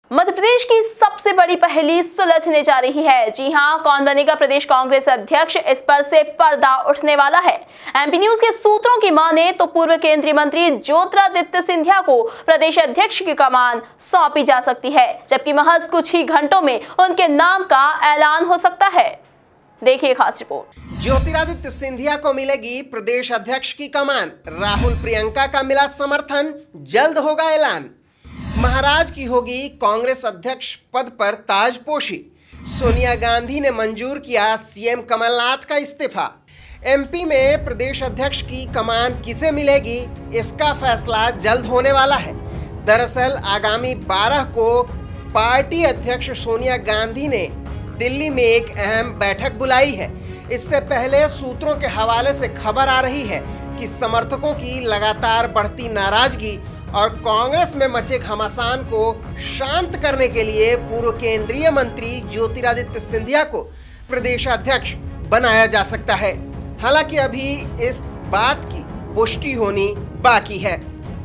मध्य प्रदेश की सबसे बड़ी पहेली सुलझने जा रही है। जी हां, कौन बनेगा प्रदेश कांग्रेस अध्यक्ष, इस पर से पर्दा उठने वाला है। एमपी न्यूज के सूत्रों की माने तो पूर्व केंद्रीय मंत्री ज्योतिरादित्य सिंधिया को प्रदेश अध्यक्ष की कमान सौंपी जा सकती है, जबकि महज कुछ ही घंटों में उनके नाम का ऐलान हो सकता है। देखिए खास रिपोर्ट। ज्योतिरादित्य सिंधिया को मिलेगी प्रदेश अध्यक्ष की कमान, राहुल प्रियंका का मिला समर्थन, जल्द होगा ऐलान। महाराज की होगी कांग्रेस अध्यक्ष पद पर ताजपोशी, सोनिया गांधी ने मंजूर किया सीएम कमलनाथ का इस्तीफा। एमपी में प्रदेश अध्यक्ष की कमान किसे मिलेगी, इसका फैसला जल्द होने वाला है। दरअसल आगामी 12 को पार्टी अध्यक्ष सोनिया गांधी ने दिल्ली में एक अहम बैठक बुलाई है। इससे पहले सूत्रों के हवाले से खबर आ रही है कि समर्थकों की लगातार बढ़ती नाराजगी और कांग्रेस में मचे घमासान को शांत करने के लिए पूर्व केंद्रीय मंत्री ज्योतिरादित्य सिंधिया को प्रदेश अध्यक्ष बनाया जा सकता है। हालांकि अभी इस बात की पुष्टि होनी बाकी है।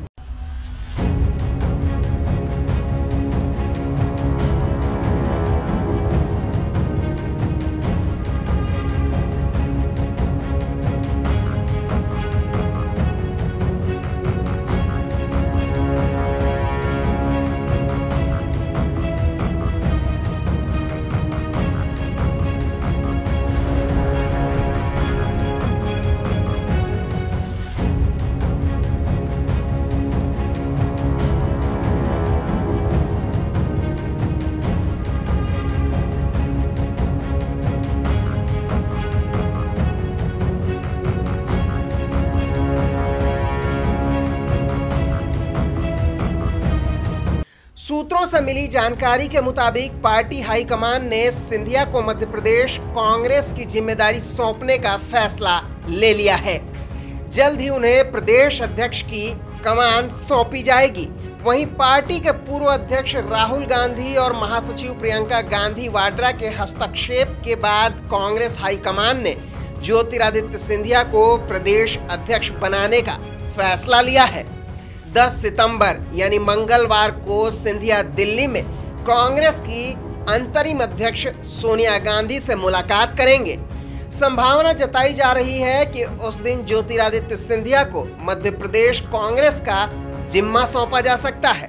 सूत्रों से मिली जानकारी के मुताबिक पार्टी हाईकमान ने सिंधिया को मध्य प्रदेश कांग्रेस की जिम्मेदारी सौंपने का फैसला ले लिया है। जल्द ही उन्हें प्रदेश अध्यक्ष की कमान सौंपी जाएगी। वहीं पार्टी के पूर्व अध्यक्ष राहुल गांधी और महासचिव प्रियंका गांधी वाड्रा के हस्तक्षेप के बाद कांग्रेस हाईकमान ने ज्योतिरादित्य सिंधिया को प्रदेश अध्यक्ष बनाने का फैसला लिया है। 10 सितंबर यानी मंगलवार को सिंधिया दिल्ली में कांग्रेस की अंतरिम अध्यक्ष सोनिया गांधी से मुलाकात करेंगे। संभावना जताई जा रही है कि उस दिन ज्योतिरादित्य सिंधिया को मध्य प्रदेश कांग्रेस का जिम्मा सौंपा जा सकता है।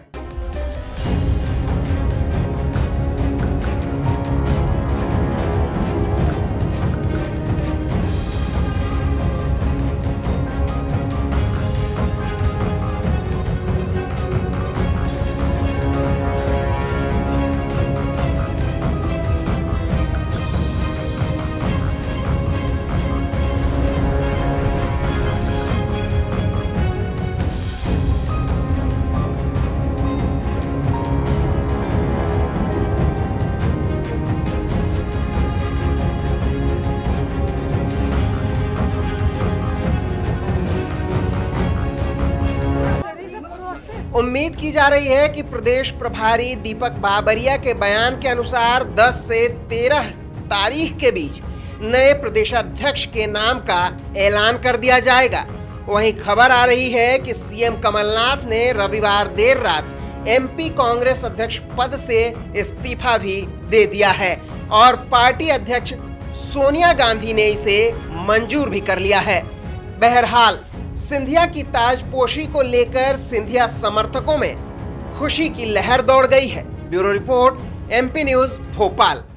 उम्मीद की जा रही है कि प्रदेश प्रभारी दीपक बाबरिया के बयान के अनुसार 10 से 13 तारीख के बीच नए प्रदेशाध्यक्ष के नाम का ऐलान कर दिया जाएगा। वहीं खबर आ रही है कि सीएम कमलनाथ ने रविवार देर रात एमपी कांग्रेस अध्यक्ष पद से इस्तीफा भी दे दिया है और पार्टी अध्यक्ष सोनिया गांधी ने इसे मंजूर भी कर लिया है। बहरहाल सिंधिया की ताजपोशी को लेकर सिंधिया समर्थकों में खुशी की लहर दौड़ गई है। Bureau report, MP news, Bhopal.